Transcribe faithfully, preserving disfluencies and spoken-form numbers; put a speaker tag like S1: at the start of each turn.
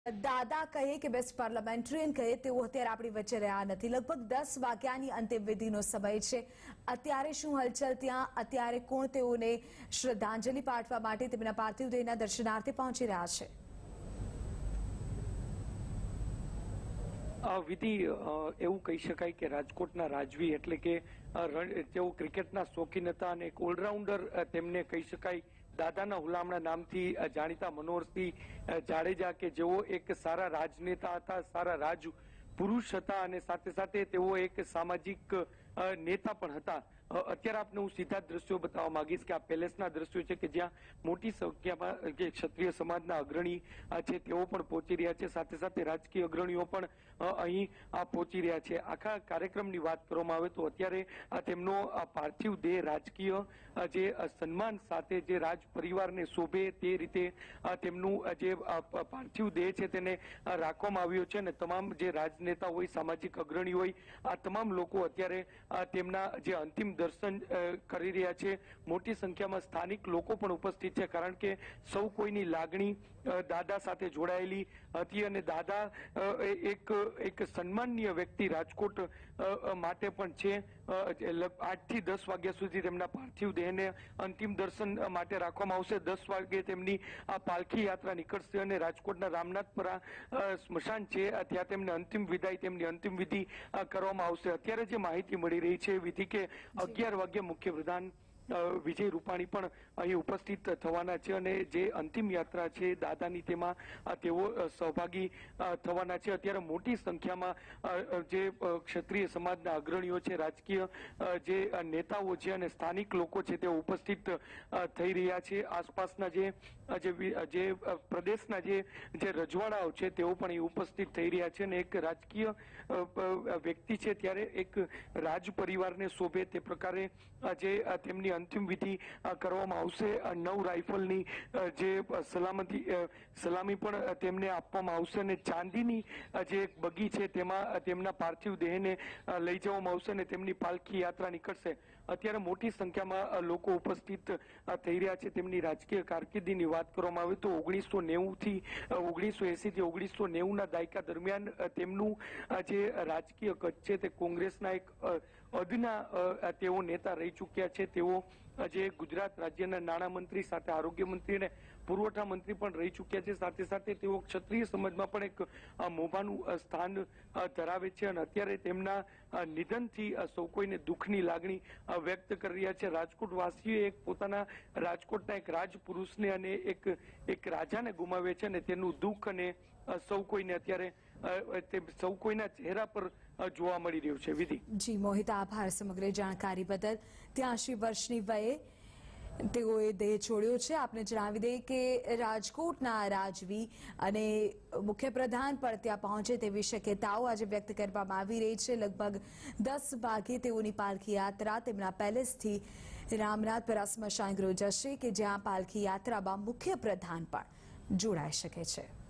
S1: દાદા કહે કે બેસ્ટ પાર્લામેન્ટરિયન કહે તેઓ અત્યારે આપણી વચ્ચે રહ્યા નથી. લગભગ દસ વાગ્યાની અંતિમવિધિનો સમય છે. અત્યારે શું હલચલ ત્યાં? અત્યારે કોણ તેઓને શ્રદ્ધાંજલિ પાઠવા માટે તેમના પાર્થિવ દેહના દર્શનાર્થે પહોંચી રહ્યા છે?
S2: વિધિ એવું કહી શકાય કે રાજકોટના રાજવી એટલે કે તેઓ ક્રિકેટના શોખીન હતા અને એક ઓલરાઉન્ડર તેમને કહી શકાય. દાદાના હુલામણા નામથી જાણીતા મનોહરસિંહ જાડેજા કે જેઓ એક સારા રાજનેતા હતા, સારા રાજ પુરુષ હતા અને સાથે સાથે તેઓ એક સામાજિક નેતા પણ હતા. અત્યારે આપને હું સીધા દ્રશ્યો બતાવવા માંગીશ કે આ પેલેસના દ્રશ્યો છે કે જ્યાં મોટી સંખ્યામાં જે ક્ષત્રિય સમાજના અગ્રણી છે તેઓ પણ પહોંચી રહ્યા છે, સાથે સાથે રાજકીય અગ્રણીઓ પણ અહીં પહોંચી રહ્યા છે. આખા કાર્યક્રમની વાત કરવામાં આવે તો અત્યારે તેમનો પાર્થિવ દેહ રાજકીય જે સન્માન સાથે જે રાજ પરિવારને શોભે તે રીતે તેમનું જે પાર્થિવ દેહ છે તેને રાખવામાં આવ્યો છે અને તમામ જે રાજનેતા હોય, સામાજિક અગ્રણી હોય, આ તમામ લોકો અત્યારે તેમના જે અંતિમ દર્શન કરી રહ્યા છે. મોટી સંખ્યામાં સ્થાનિક લોકો પણ ઉપસ્થિત છે કારણ કે સૌ કોઈની લાગણી દાદા સાથે જોડાયેલી હતી અને દાદા એક એક સન્માનનીય વ્યક્તિ રાજકોટ માટે પણ છે. આઠ થી દસ વાગ્યા સુધી તેમના પાર્થિવ દેહને અંતિમ દર્શન માટે રાખવામાં આવશે. દસ વાગે તેમની આ પાલખી યાત્રા નીકળશે અને રાજકોટના રામનાથપુરા સ્મશાન છે ત્યાં તેમને અંતિમ વિદાય, તેમની અંતિમ વિધિ કરવામાં આવશે. અત્યારે જે માહિતી મળી રહી છે વિધિ કે અગિયાર વાગ્યે મુખ્યપ્રધાન વિજય રૂપાણી પણ અહીં ઉપસ્થિત થવાના છે અને જે અંતિમ યાત્રા છે દાદાની તેમાં તેઓ સહભાગી થવાના છે. અત્યારે મોટી સંખ્યામાં જે ક્ષત્રિય સમાજના અગ્રણીઓ છે, રાજકીય જે નેતાઓ છે અને સ્થાનિક લોકો છે તેઓ ઉપસ્થિત થઈ રહ્યા છે. આસપાસના જે જે પ્રદેશના જે જે રજવાડાઓ છે તેઓ પણ અહીં ઉપસ્થિત થઈ રહ્યા છે અને એક રાજકીય વ્યક્તિ છે ત્યારે એક રાજ પરિવારને શોભે તે પ્રકારે જે તેમની અંતિમ વિધિ કરવામાં આવશે. નવ રાઇફલની જે સલામતી સલામી પણ તેમને આપવામાં આવશે અને ચાંદીની જે એક બગી છે તેમાં તેમના પાર્થિવ દેહને લઈ જવામાં આવશે અને તેમની પાલખી યાત્રા નીકળશે. અત્યારે મોટી સંખ્યામાં લોકો ઉપસ્થિત થઈ રહ્યા છે. તેમની રાજકીય કારકિર્દીની વાત કરવામાં આવે તો ઓગણીસો નેવું થી ઓગણીસો એસી થી ઓગણીસો નેવું ના દાયકા દરમિયાન તેમનું જે રાજકીય કચ્છ છે તે કોંગ્રેસના એક અદના તેઓ નેતા રહી ચૂક્યા છે. તેઓ જે ગુજરાત રાજ્યના નાણામંત્રી સાથે આરોગ્ય મંત્રી અને પુરવઠા મંત્રી પણ રહી ચૂક્યા છે. સાથે સાથે તેઓ ક્ષત્રિય સમાજમાં પણ એક મોભાનું સ્થાન ધરાવે છે અને અત્યારે તેમના નિધનથી સૌ કોઈને દુઃખની લાગણી વ્યક્ત કરી રહ્યા છે. રાજકોટ વાસીઓએ એક પોતાના રાજકોટના એક રાજપુરુષને અને એક એક રાજાને ગુમાવ્યા છે અને તેનું દુઃખ અને સૌ કોઈને અત્યારે સૌ કોઈના ચહેરા પર જોવા મળી રહ્યું છે. વિધિ
S1: જી મોહિત, આભાર સમગ્ર જાણકારી બદલ. ત્યાંશી વર્ષની વયે તેઓએ દેહ છોડ્યો છે. આપને જણાવી દઈએ કે રાજકોટના રાજવી અને મુખ્યપ્રધાન પણ ત્યાં પહોંચે તેવી શક્યતાઓ આજે વ્યક્ત કરવામાં આવી રહી છે. લગભગ દસ વાગે તેઓની પાલખી યાત્રા તેમના પેલેસથી રામનાથપુરા સ્મશાન ગૃહ જશે કે જ્યાં પાલખી યાત્રામાં મુખ્યપ્રધાન પણ જોડાઈ શકે છે.